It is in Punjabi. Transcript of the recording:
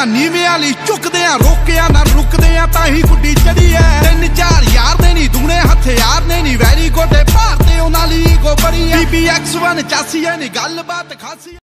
ਆ ਨੀਵਿਆਂ ਲਈ ਝੁਕਦੇ ਆ, ਰੋਕਿਆ ਨਾ ਰੁਕਦੇ ਆ ਤਾਂ ਹੀ ਗੁੱਡੀ ਚੜੀ ਐ। 3-4 ਯਾਰ ਨੇ ਨੀ ਦੂਣੇ ਹਥਿਆਰ ਨੇ ਨੀ ਵੈਰੀ ਗੋਡੇ ਭਾਰਤੇ ਉਹਨਾਂ ਲਈ ਗੋ ਬੜੀ ਐ। BBX1 84 ਐ ਨੀ ਗੱਲਬਾਤ ਖਾਸੀ।